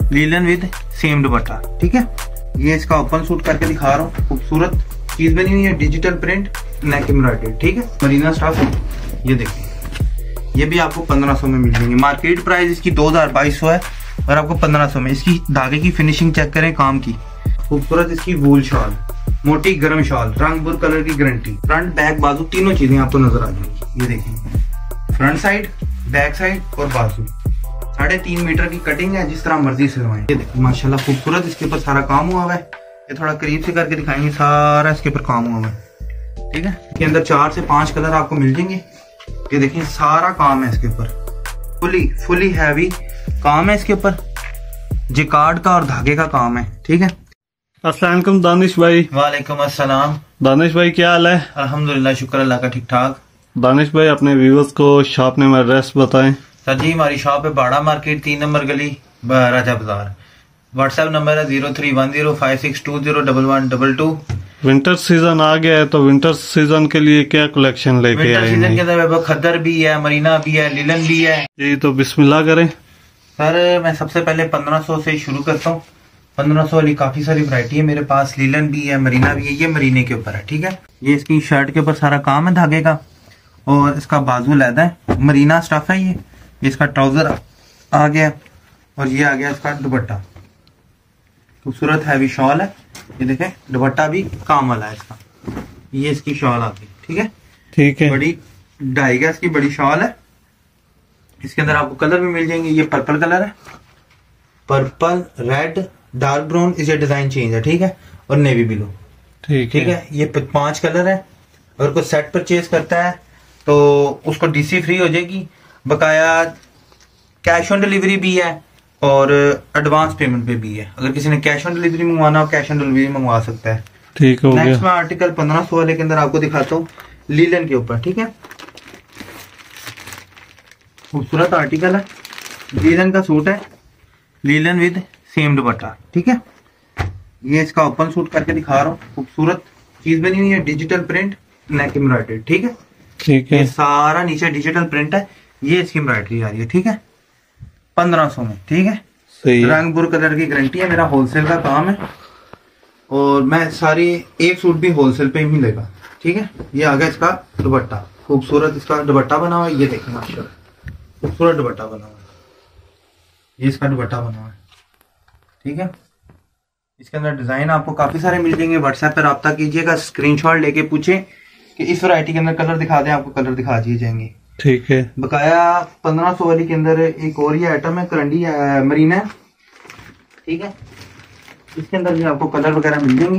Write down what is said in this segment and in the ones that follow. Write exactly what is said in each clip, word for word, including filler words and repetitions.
Linen with same दुपट्टा, ठीक है। ये इसका ओपन सूट करके दिखा रहा हूँ, खूबसूरत चीज बनी हुई है, डिजिटल प्रिंट, नेक एम्ब्रॉयडरी, ठीक है, मरीना स्टफ। ये देखिए, ये भी आपको पंद्रह सौ में मिल जाएंगे। मार्केट प्राइस इसकी दो हजार बाईस सौ है और आपको पंद्रह सौ में। इसकी धागे की फिनिशिंग चेक करें, काम की खूबसूरत इसकी वूल शॉल, मोटी गर्म शॉल, रंग बुर कलर की गारंटी, फ्रंट बैक बाजू तीनों चीजें आपको नजर आ जाएंगी। ये देखिए, फ्रंट साइड, बैक साइड और बाजू साढ़े तीन मीटर की कटिंग है, जिस तरह मर्जी सिलवाएं। ये देखिए माशाल्लाह खूबसूरत इसके ऊपर सारा काम हुआ हुआ है। ये थोड़ा करीब से करके दिखाएंगे, सारा इसके ऊपर काम हुआ हुआ है, ठीक है। इसके अंदर चार से पांच कलर आपको मिल जाएंगे। ये देखिए सारा काम है इसके ऊपर, फुली फुली हैवी काम है इसके ऊपर, जिकार्ड का और धागे का काम है, ठीक है। अस्सलाम वालेकुम दानिश भाई। वालेकुम अस्सलाम। दानिश भाई क्या हाल है? अल्हम्दुलिल्लाह, शुक्र अल्लाह का, ठीक ठाक। दानिश भाई अपने व्यूअर्स को शॉप नेम एड्रेस बताएं। सर जी, हमारी शॉप है बाड़ा मार्केट, तीन नंबर गली, राजा बाजार। व्हाट्सएप नंबर है zero three one zero five six two zero double one double two. Winter season आ गया है, तो विंटर सीजन के लिए क्या कलेक्शन लेके आए हैं? विंटर सीजन के अंदर खद्दर भी है, मरीना भी है, लिलन भी है। जी तो बिस्मिल्लाह करें। सर मैं सबसे पहले पंद्रह सौ से शुरू करता हूँ। पंद्रह सौ वाली काफी सारी वैरायटी है मेरे पास, लीलन भी है, मरीना भी है। ये मरीने के ऊपर है, ठीक है। ये इसकी शर्ट के ऊपर सारा काम है धागे का, और इसका बाजू लैदा है, मरीना स्टफ है। ये इसका ट्राउजर आ गया, और ये आ गया इसका दुपट्टा, खूबसूरत हैवी शॉल है। ये देखें, दुपट्टा भी काम वाला है इसका। ये इसकी शॉल आ गई, ठीक है, ठीक है। बड़ी ढाई गज की बड़ी शॉल है। इसके अंदर आपको कलर भी मिल जाएंगे। ये पर्पल कलर है, पर्पल, रेड, डार्क ब्राउन, इसे डिजाइन चेंज है, ठीक है, और नेवी ब्लू, ठीक ठीक है। ये पांच कलर है। अगर कोई सेट परचेज करता है तो उसको डीसी फ्री हो जाएगी। बकाया कैश ऑन डिलीवरी भी है और एडवांस पेमेंट पे भी है। अगर किसी ने कैश ऑन डिलीवरी मंगवाना हो, कैश ऑन डिलीवरी मंगवा सकता है, ठीक हो गया। नेक्स्ट मैं आर्टिकल पंद्रह सौ वाले के अंदर आपको दिखाता हूँ, लीलन के ऊपर, ठीक है। खूबसूरत आर्टिकल है, लीलन का सूट है, लीलन विद सेम दुपट्टा, ठीक है। ये इसका ओपन सूट करके दिखा रहा हूँ, खूबसूरत चीज बनी हुई है, डिजिटल प्रिंट, नेक एम्ब्रॉयडरी, ठीक है, ठीक है। ये सारा नीचे डिजिटल प्रिंट है। ये इसकी एम्ब्रॉयडरी आ रही है, ठीक है, पंद्रह सौ में, ठीक है। सही है। रंग बुर कलर की गारंटी है, मेरा होलसेल का काम है, और मैं सारी एक सूट भी होलसेल पे ही मिलेगा, ठीक है। ये आ गया इसका दुपट्टा, खूबसूरत इसका दुपट्टा बना हुआ है। ये देखिए माशाल्लाह खूबसूरत दुपट्टा बना हुआ है। ये इसका दुपट्टा बना हुआ है, ठीक है। इसके अंदर डिजाइन आपको काफी सारे मिल जाएंगे। व्हाट्सएप पर रब्ता कीजिएगा, स्क्रीनशॉट लेके पूछे कि इस वैरायटी के अंदर कलर दिखा दें, आपको कलर दिखा दिए जाएंगे, ठीक है। बकाया पंद्रह सौ वाली के अंदर एक और ये आइटम है, करंडी मरीना है, ठीक है। इसके अंदर भी आपको कलर वगैरह मिल जाएंगे।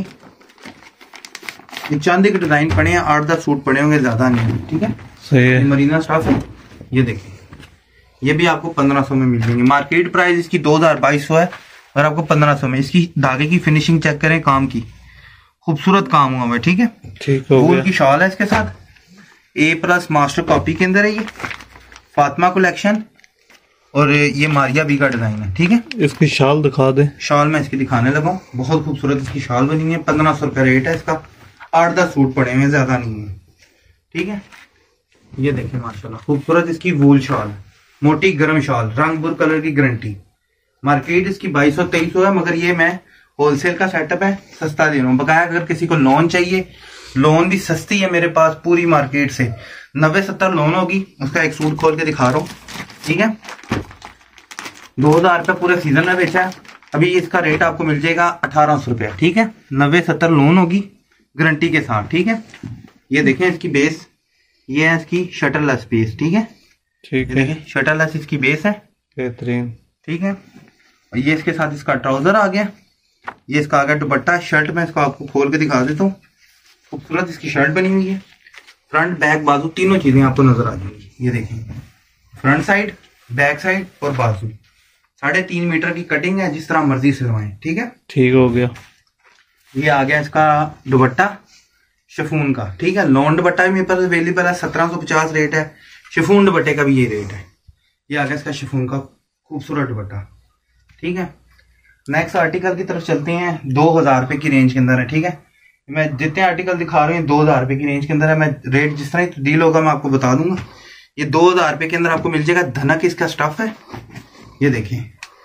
ये चांदी के डिजाइन पड़े हैं, आठ दस सूट पड़े होंगे, ज्यादा नहीं, ठीक है। सही है। मरीना स्टफ है। ये देखिए, ये भी आपको पंद्रह सौ में मिल जाएंगे। मार्केट प्राइस इसकी दो हजार बाईस सौ है और आपको पंद्रह सौ में। इसकी धागे की फिनिशिंग चेक करें, काम की खूबसूरत काम हुआ है, ठीक है। ठीक हो गया। की शॉल है इसके साथ, ए प्लस मास्टर कॉपी के अंदर है। ये फातिमा कलेक्शन, और ये मारिया बी का डिजाइन है, ठीक है। इसकी शाल दिखा दे। शॉल मैं इसकी दिखाने लगा हूँ, बहुत खूबसूरत इसकी शॉल बनी है। पंद्रह सौ रुपया रेट है इसका, आठ दस सूट पड़े हुए, ज्यादा नहीं है, ठीक है। ये देखिए माशाल्लाह खूबसूरत इसकी वूल शॉल, मोटी गर्म शॉल, रंग बुर कलर की गारंटी। मार्केट इसकी बाईस सौ तेईस सौ है, मगर ये मैं होलसेल का सेटअप है, सस्ता दे रहा हूँ। बकाया अगर किसी को लोन चाहिए, लोन भी सस्ती है मेरे पास पूरी मार्केट से, नब्बे सत्तर लोन होगी। उसका एक सूट खोल के दिखा रहा हूँ, ठीक है। दो हजार रुपये पूरे सीजन में बेचा है, अभी इसका रेट आपको मिल जाएगा अठारह सौ रुपया, ठीक है। नब्बे सत्तर लोन होगी गारंटी के साथ, ठीक है। ये देखें इसकी बेस, ये है इसकी शटरलेस बेस, ठीक है, ठीक है। शटरलेस इसकी बेस है, बेहतरीन, ठीक है। और ये इसके साथ इसका ट्राउजर आ गया। ये इसका आ गया दुपट्टा। शर्ट में इसको आपको खोल के दिखा देता हूँ, खूबसूरत इसकी शर्ट बनी हुई है। फ्रंट बैक बाजू तीनों चीजें आपको नजर आ जाएंगी। ये देखें, फ्रंट साइड, बैक साइड और बाजू साढ़े तीन मीटर की कटिंग है, जिस तरह मर्जी सिलवाएं, ठीक है। ठीक हो गया। ये आ गया इसका दुपट्टा शिफॉन का, ठीक है। लॉन दुपट्टा भी मेरे पास अवेलेबल है, सत्रह सौ पचास रेट है। शिफॉन दुपट्टे का भी ये रेट है। ये आ गया इसका शिफॉन का खूबसूरत दुपट्टा, ठीक है। नेक्स्ट आर्टिकल की तरफ चलते हैं, दो हजार रुपए की रेंज के अंदर है, ठीक है। मैं जितने आर्टिकल दिखा रहा हूँ दो हजार रुपए की रेंज के अंदर है। मैं रेट जिस तरह डील होगा मैं आपको बता दूंगा। ये दो हजार रुपए के अंदर आपको मिल जाएगा। धनक इसका स्टफ है, ये देखें,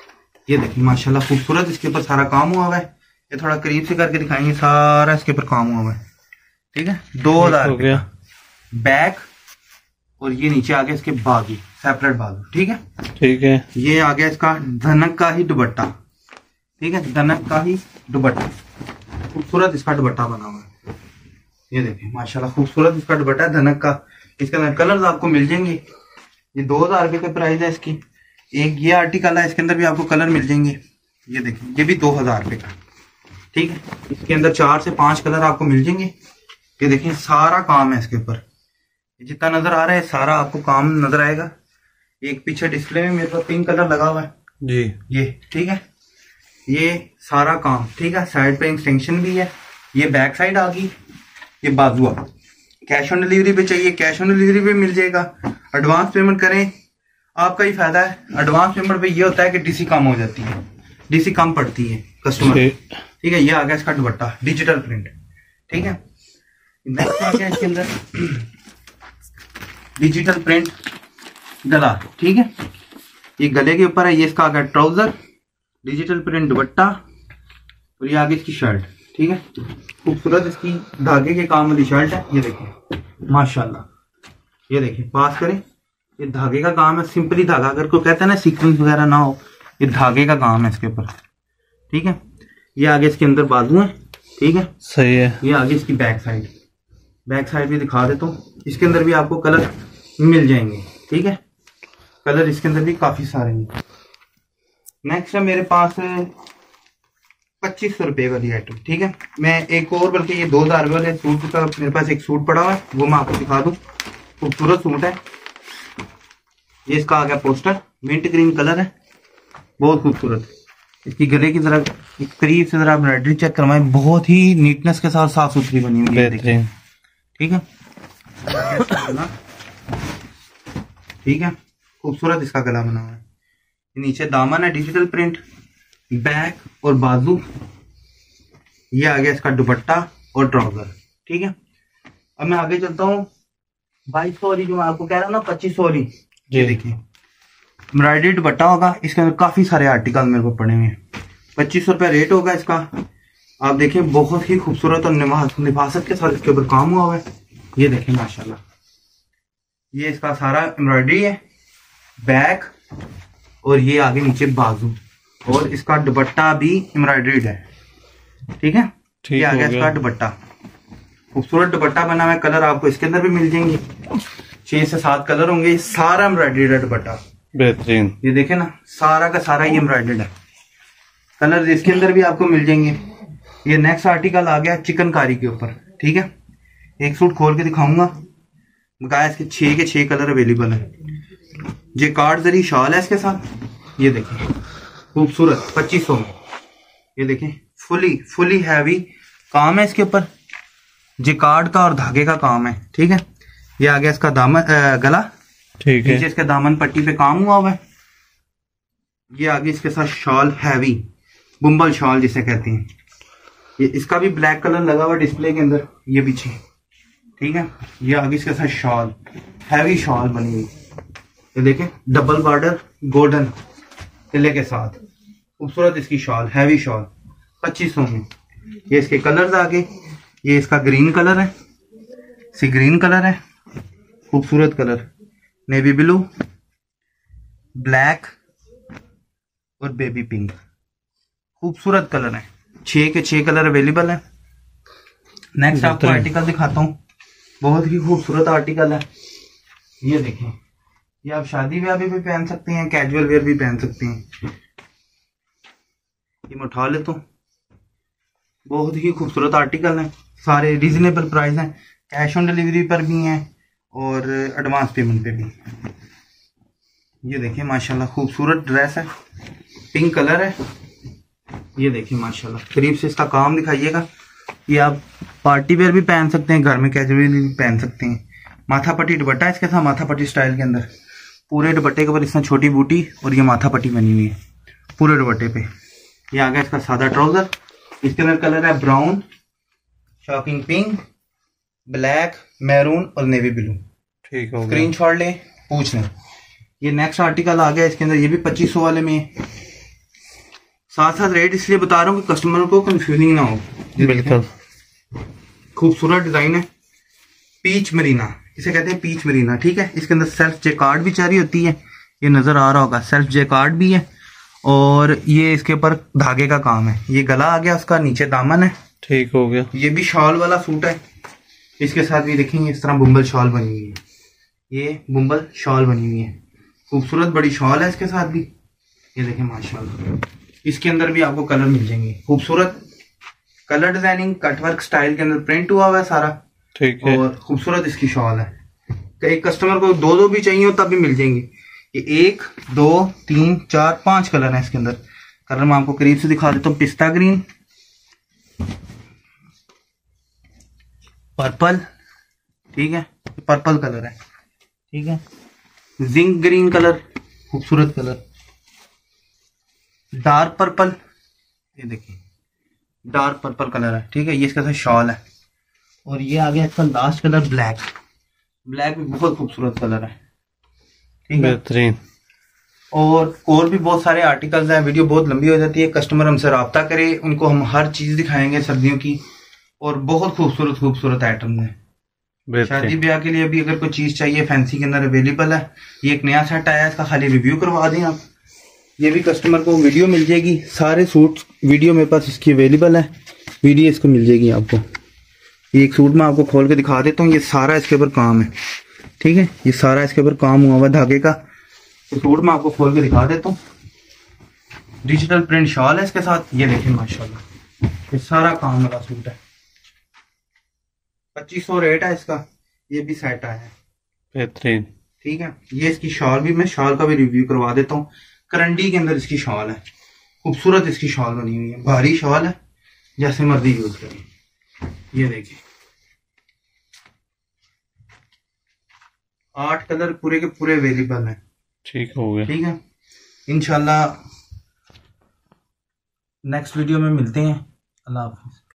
ये देखिए माशाल्लाह खूबसूरत इसके ऊपर सारा काम हुआ हुआ है। ये थोड़ा करीब से करके दिखाएंगे, सारा इसके ऊपर काम हुआ हुआ है। ठीक है, दो हजार हो गया बैक और ये नीचे आ गया इसके बाजू, सेपरेट बाजू। ठीक है ठीक है। ये आ गया इसका धनक का ही दुपट्टा। ठीक है, धनक का ही दुपट्टा, खूबसूरत इसका दुपट्टा बना हुआ है। ये देखिए माशाल्लाह खूबसूरत इसका दुपट्टा है धनक का। इसके अंदर कलर्स आपको मिल जाएंगे। ये दो हजार रुपये का प्राइस है इसकी। एक ये आर्टिकल है, इसके अंदर भी आपको कलर मिल जाएंगे। ये देखिए ये भी दो हजार रुपये का। ठीक है, इसके अंदर चार से पांच कलर आपको मिल जाएंगे। ये देखिए सारा काम है इसके ऊपर, जितना नजर आ रहा है सारा आपको काम नजर आएगा। एक पीछे डिस्प्ले में मेरे पास पिंक कलर लगा हुआ है जी, ये। ठीक है, ये सारा काम। ठीक है, साइड पे एक्सटेंशन भी है। ये बैक साइड आ गई, ये बाजू आ। कैश ऑन डिलीवरी पे चाहिए, कैश ऑन डिलीवरी पे मिल जाएगा। एडवांस पेमेंट करें, आपका ही फायदा है। एडवांस पेमेंट पे ये होता है कि डीसी कम हो जाती है, डीसी कम पड़ती है कस्टमर। ठीक है, ये आ गया इसका दुपट्टा डिजिटल प्रिंट। ठीक है, नेक्स्ट आ गया इसके अंदर डिजिटल प्रिंट गला। ठीक है, ये गले के ऊपर है। ये इसका आ गया ट्राउजर, डिजिटल प्रिंट दुपट्टा और ये आगे इसकी शर्ट। ठीक है, खूबसूरत इसकी धागे के काम वाली शर्ट है। ये देखिए माशाल्लाह, ये देखिए पास करें, ये धागे का काम है। सिंपली धागा, अगर कोई कहता है ना सीक्वेंस वगैरह ना हो, ये धागे का काम है इसके ऊपर। ठीक है, ये आगे इसके अंदर बाजू है। ठीक है, सही है। ये आगे इसकी बैक साइड, बैक साइड भी दिखा देता हूँ। इसके अंदर भी आपको कलर मिल जाएंगे। ठीक है, कलर इसके अंदर भी काफी सारे हैं। नेक्स्ट है मेरे पास पच्चीस सौ रुपये वाली आइटम। ठीक है, मैं एक और, बल्कि ये दो हजार वाले सूट का मेरे पास एक सूट पड़ा हुआ है, वो मैं आपको दिखा दूं। खूबसूरत सूट है ये। इसका आ गया पोस्टर, मिंट ग्रीन कलर है, बहुत खूबसूरत। इसकी गले की तरह करीब से जरा एम्ब्रॉयडरी चेक करवाएं, बहुत ही नीटनेस के साथ साफ सुथरी बनी हुई है। ठीक है, ठीक है, खूबसूरत इसका गला बना हुआ है। नीचे दामन है डिजिटल प्रिंट, बैक और बाजू। ये आ गया इसका दुपट्टा और ट्राउजर। ठीक है, अब मैं आगे चलता हूँ। बाईस सौ वाली जो मैं आपको कह रहा हूँ ना, पच्चीस सौ वाली, ये देखिए एम्ब्रॉयडरी दुपट्टा होगा। इसके अंदर काफी सारे आर्टिकल मेरे को पड़े हुए हैं। पच्चीस सौ रुपया रेट होगा इसका। आप देखें बहुत ही खूबसूरत और निफासत के साथ इसके ऊपर काम हुआ है। ये देखें माशाल्लाह, ये इसका सारा एम्ब्रॉयडरी है, बैक और ये आगे नीचे बाजू, और इसका दुपट्टा भी एम्ब्रॉयडरीड है। ठीक है, ये आ गया इसका दुपट्टा, खूबसूरत दुपट्टा बना हुआ है। कलर आपको इसके अंदर भी मिल जाएंगे, छह से सात कलर होंगे। सारा एम्ब्रॉयडरीड है दुपट्टा, बेहतरीन। ये देखे ना, सारा का सारा ये एम्ब्रॉयडरीड है। कलर इसके अंदर भी आपको मिल जाएंगे। ये नेक्स्ट आर्टिकल आ गया चिकनकारी के ऊपर। ठीक है, एक सूट खोल के दिखाऊंगा। बताया इसके छह के छह कलर अवेलेबल है। ये कार्ड जरी शॉल है इसके साथ। ये देखिए खूबसूरत, पच्चीस सौ में। ये देखें फुली फुली हैवी काम है इसके ऊपर, जिकार्ड का और धागे का काम है। ठीक है, ये आ गया इसका दामन आ, गला। ठीक है, नीचे इसके दामन पट्टी पे काम हुआ हुआ है। ये आगे इसके साथ शॉल, हैवी बुम्बल शॉल जिसे कहते हैं। ये इसका भी ब्लैक कलर लगा हुआ डिस्प्ले के अंदर, ये पीछे। ठीक है, ये आगे इसके साथ शॉल, हैवी शॉल बनी हुई। ये देखें डबल बॉर्डर गोल्डन किले के साथ, खूबसूरत इसकी शॉल, हैवी शॉल, पच्चीस सौ में। ये इसके कलर्स आगे, ये इसका ग्रीन कलर है, सी ग्रीन कलर है, खूबसूरत कलर, नेवी ब्लू, ब्लैक और बेबी पिंक, खूबसूरत कलर है। छह के छह कलर अवेलेबल है। नेक्स्ट आपको आर्टिकल दिखाता हूँ, बहुत ही खूबसूरत आर्टिकल है। ये देखें, ये आप शादी ब्याह भी पहन सकते हैं, कैजुअल वेयर भी पहन सकते हैं। ये मैं उठा लेता हूँ, बहुत ही खूबसूरत आर्टिकल है। सारे रीजनेबल प्राइस हैं, कैश ऑन डिलीवरी पर भी हैं और एडवांस पेमेंट पे भी। ये देखिए माशाल्लाह खूबसूरत ड्रेस है, पिंक कलर है। ये देखिए माशाल्लाह, करीब से इसका काम दिखाइएगा। ये आप पार्टी वेयर भी पहन सकते हैं, घर में कैजुअल भी पहन सकते हैं। माथा पट्टी दुपट्टा इसके साथ, माथा पट्टी स्टाइल के अंदर। पूरे दुपट्टे के ऊपर इसमें छोटी बूटी और ये माथा पट्टी बनी हुई है पूरे दुपट्टे पे। ये आ गया इसका सादा ट्राउजर। इसके अंदर कलर है brown, shocking pink, black, maroon और नेवी ब्लू। ठीक है, स्क्रीन शॉट ले, पूछ लें। ये नेक्स्ट आर्टिकल आ गया इसके अंदर, ये भी पच्चीस सौ वाले में। साथ साथ रेट इसलिए बता रहा हूँ कि कस्टमर को कंफ्यूजिंग ना हो। बिल्कुल खूबसूरत डिजाइन है, पीच मरीना इसे कहते हैं, पीच मरीना। ठीक है, इसके अंदर सेल्फ जेकार्ड भी चारी होती है, ये नजर आ रहा होगा, सेल्फ जेकार्ड भी है। और ये इसके ऊपर धागे का काम है, ये गला आ गया उसका, नीचे दामन है। ठीक हो गया। ये भी शॉल वाला सूट है, इसके साथ भी देखेंगे इस तरह बुम्बल शॉल बनी हुई है, ये बुम्बल शॉल बनी हुई है, खूबसूरत बड़ी शॉल है इसके साथ भी। ये देखें माशाल्लाह, इसके अंदर भी आपको कलर मिल जाएंगे, खूबसूरत कलर डिजाइनिंग, कटवर्क स्टाइल के अंदर प्रिंट हुआ हुआ है सारा। ठीक है, और खूबसूरत इसकी शॉल है। एक कस्टमर को दो दो भी चाहिए हो तब भी मिल जाएंगे। ये एक दो तीन चार पांच कलर है इसके अंदर। कलर मैं आपको करीब से दिखा देता हूँ, पिस्ता ग्रीन, पर्पल, ठीक है, पर्पल कलर है, ठीक है, जिंक ग्रीन कलर, खूबसूरत कलर, डार्क पर्पल, ये देखिए डार्क पर्पल कलर है, ठीक है, ये इसका शॉल है। और ये आ गया इसका लास्ट कलर ब्लैक, ब्लैक भी बहुत खूबसूरत कलर है, ठीक है, बेहतरीन। और और भी बहुत सारे आर्टिकल्स हैं, वीडियो बहुत लंबी हो जाती है, कस्टमर हमसे रब्ता करे, उनको हम हर चीज दिखाएंगे सर्दियों की, और बहुत खूबसूरत खूबसूरत आइटम्स हैं। शादी ब्याह के लिए भी अगर कोई चीज चाहिए फैंसी के अंदर अवेलेबल है। ये एक नया सेट आया है, इसका खाली रिव्यू करवा दें आप, ये भी कस्टमर को वीडियो मिल जाएगी, सारे सूट वीडियो मेरे पास इसकी अवेलेबल है, वीडियो इसको मिल जाएगी आपको। ये एक सूट मैं आपको खोल के दिखा देता हूँ, ये सारा इसके ऊपर काम है, ठीक है, ये सारा इसके ऊपर काम हुआ हुआ धागे का। तो सूट मैं आपको खोल के दिखा देता हूँ, डिजिटल प्रिंट शॉल है इसके साथ, ये देखिए माशाल्लाह, ये सारा काम वाला सूट है, पच्चीस सौ रेट है इसका, ये भी सेट आया है, बेहतरीन, ठीक है। ये इसकी शॉल भी, मैं शॉल का भी रिव्यू करवा देता हूँ। करंडी के अंदर इसकी शॉल है, खूबसूरत इसकी शॉल बनी हुई है, भारी शॉल है, जैसे मर्जी यूज करें। ये देखिए आठ कलर पूरे के पूरे अवेलेबल है, ठीक हो गया, ठीक है। इंशाल्लाह नेक्स्ट वीडियो में मिलते हैं, अल्लाह हाफिज।